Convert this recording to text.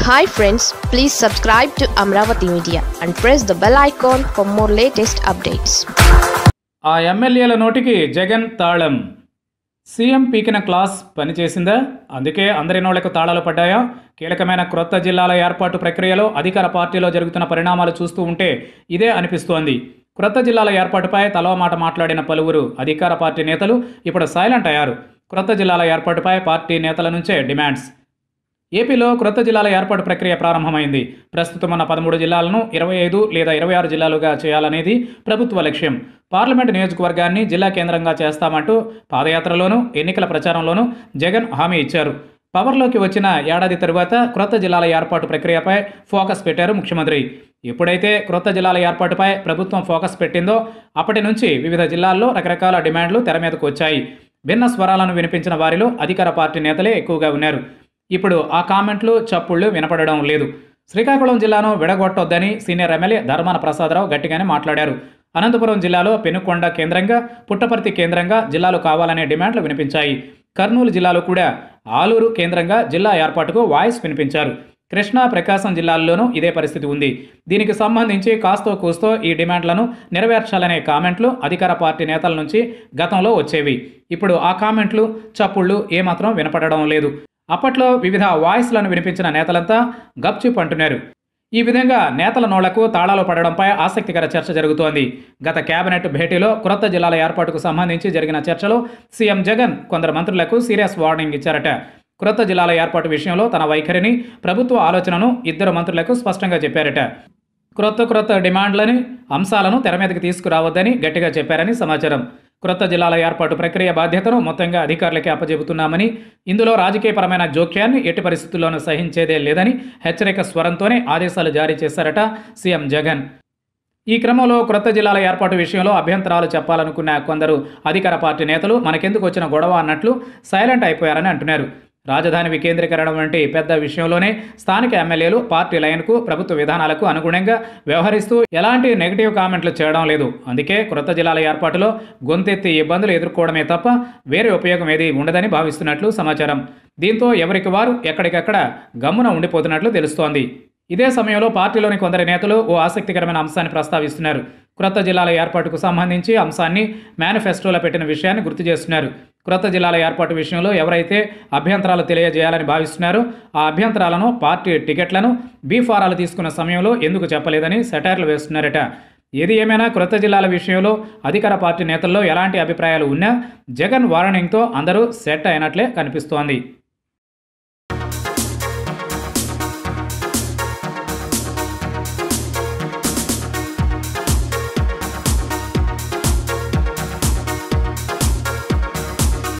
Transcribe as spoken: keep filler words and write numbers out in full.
Hi friends, please subscribe to Amaravathi Media and press the bell icon for more latest updates. ఆ ఎమ్మెల్యేల నోటికి జగన్ తాళం. CM పీకిన class పనిచేసిందా? అందుకే అందరి నోళ్లకు తాళాలు పడ్డాయా? కీలకమైన క్రొత్త జిల్లాల ఏర్పాటు ప్రక్రియలో అధికార పార్టీలో జరుగుతున్న పరిణామాలు చూస్తూ ఉంటే ఇదే అనిపిస్తోంది. క్రొత్త జిల్లాల ఏర్పాటుపై తలో మాట మాట్లాడిన పలువురు అధికార పార్టీ నేతలు ఇప్పుడు సైలెంట్ అయ్యారు. క్రొత్త జిల్లాల ఏర్పాటుపై పార్టీ నేతల నుంచే డిమాండ్స్. ఏపీలో క్రొత్త జిల్లాల ఏర్పాటు ప్రక్రియ ప్రారంభమైంది. ప్రస్తుతం ఉన్న పదమూడు జిల్లాలను ఇరవై ఐదు లేదా ఇరవై ఆరు జిల్లాలుగా చేయాలనేది ప్రభుత్వ లక్ష్యం. పార్లమెంటు నియోజకవర్గాన్ని జిల్లా కేంద్రంగా చేస్తామంటూ పాదయాత్రలోనూ ఎన్నికల ప్రచారంలోనూ జగన్ హామీ ఇచ్చారు. పవర్లోకి వచ్చిన ఏడాది తరువాత క్రొత్త జిల్లాల ఏర్పాటు ప్రక్రియపై ఫోకస్ పెట్టారు ముఖ్యమంత్రి. ఎప్పుడైతే క్రొత్త జిల్లాల ఏర్పాటుపై ప్రభుత్వం ఫోకస్ పెట్టిందో అప్పటి నుంచి వివిధ జిల్లాల్లో రకరకాల డిమాండ్లు తెర మీదకు వచ్చాయి. భిన్న స్వరాలను వినిపించిన వారిలో అధికార పార్టీ నేతలే ఎక్కువగా ఉన్నారు. ఇప్పుడు ఆ కామెంట్లు చప్పుళ్లు వినపడడం లేదు. శ్రీకాకుళం జిల్లాను విడగొట్టొద్దని సీనియర్ ఎమ్మెల్యే ధర్మాన ప్రసాదరావు గట్టిగానే మాట్లాడారు. అనంతపురం జిల్లాలో పెనుకొండ కేంద్రంగా, పుట్టపర్తి కేంద్రంగా జిల్లాలు కావాలనే డిమాండ్లు వినిపించాయి. కర్నూలు జిల్లాలో కూడా ఆలూరు కేంద్రంగా జిల్లా ఏర్పాటుకు వాయిస్ వినిపించారు. కృష్ణా, ప్రకాశం జిల్లాల్లోనూ ఇదే పరిస్థితి ఉంది. దీనికి సంబంధించి కాస్తో కూస్తో ఈ డిమాండ్లను నెరవేర్చాలనే కామెంట్లు అధికార పార్టీ నేతల నుంచి గతంలో వచ్చేవి. ఇప్పుడు ఆ కామెంట్లు, చప్పుళ్లు ఏమాత్రం వినపడడం లేదు. అప్పట్లో వివిధ వాయిస్లను వినిపించిన నేతలంతా గప్చుప్ అంటున్నారు. ఈ విధంగా నేతల నోళ్లకు తాళాలు పడడంపై ఆసక్తికర చర్చ జరుగుతోంది. గత కేబినెట్ భేటీలో క్రొత్త జిల్లాల ఏర్పాటుకు సంబంధించి జరిగిన చర్చలో సీఎం జగన్ కొందరు మంత్రులకు సీరియస్ వార్నింగ్ ఇచ్చారట. క్రొత్త జిల్లాల ఏర్పాటు విషయంలో తన వైఖరిని, ప్రభుత్వ ఆలోచనను ఇద్దరు మంత్రులకు స్పష్టంగా చెప్పారట. క్రొత్త క్రొత్త డిమాండ్లని, అంశాలను తెర మీదకి తీసుకురావద్దని గట్టిగా చెప్పారని సమాచారం. క్రొత్త జిల్లాల ఏర్పాటు ప్రక్రియ బాధ్యతను మొత్తంగా అధికారులకే అప్పజెబుతున్నామని, ఇందులో రాజకీయపరమైన జోక్యాన్ని ఎట్టి పరిస్థితుల్లోనూ సహించేదే లేదని హెచ్చరిక స్వరంతోనే ఆదేశాలు జారీ చేశారట సీఎం జగన్. ఈ క్రమంలో క్రొత్త జిల్లాల ఏర్పాటు విషయంలో అభ్యంతరాలు చెప్పాలనుకున్న కొందరు అధికార పార్టీ నేతలు మనకెందుకు వచ్చిన గొడవ అన్నట్లు సైలెంట్ అయిపోయారని అంటున్నారు. రాజధాని వికేంద్రీకరణ వంటి పెద్ద విషయంలోనే స్థానిక ఎమ్మెల్యేలు పార్టీ లైన్కు, ప్రభుత్వ విధానాలకు అనుగుణంగా వ్యవహరిస్తూ ఎలాంటి నెగిటివ్ కామెంట్లు చేయడం లేదు. అందుకే క్రొత్త జిల్లాల ఏర్పాటులో గొంతెత్తి ఇబ్బందులు ఎదుర్కోవడమే తప్ప వేరే ఉపయోగం ఏది ఉండదని భావిస్తున్నట్లు సమాచారం. దీంతో ఎవరికి వారు ఎక్కడికక్కడ గమ్మున ఉండిపోతున్నట్లు తెలుస్తోంది. ఇదే సమయంలో పార్టీలోని కొందరు నేతలు ఓ ఆసక్తికరమైన అంశాన్ని ప్రస్తావిస్తున్నారు. క్రొత్త జిల్లాల ఏర్పాటుకు సంబంధించి అంశాన్ని మేనిఫెస్టోలో పెట్టిన విషయాన్ని గుర్తు చేస్తున్నారు. క్రొత్త జిల్లాల ఏర్పాటు విషయంలో ఎవరైతే అభ్యంతరాలు తెలియజేయాలని భావిస్తున్నారో ఆ అభ్యంతరాలను, పార్టీ టికెట్లను బీ ఫారాలు తీసుకున్న సమయంలో ఎందుకు చెప్పలేదని సెటైర్లు వేస్తున్నారట. ఏది ఏమైనా క్రొత్త జిల్లాల విషయంలో అధికార పార్టీ నేతల్లో ఎలాంటి అభిప్రాయాలు ఉన్నా జగన్ వార్నింగ్తో అందరూ సెట్ అయినట్లే కనిపిస్తోంది.